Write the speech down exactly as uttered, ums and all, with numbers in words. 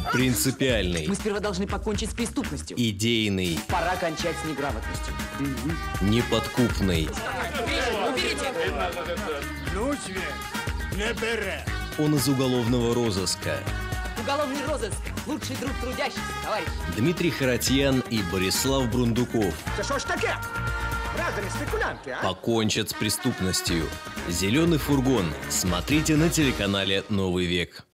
Принципиальный. Мы сперва должны покончить с преступностью. Идейный. Пора кончать с неграмотностью. Неподкупный. Уберите! Ну, не бере. Он из уголовного розыска. Уголовный розыск. Лучший друг трудящихся, товарищ. Дмитрий Харатьян и Борислав Брундуков Це що ж таке? Разные спекулянты, а? покончат с преступностью. «Зеленый фургон». Смотрите на телеканале «Новый век».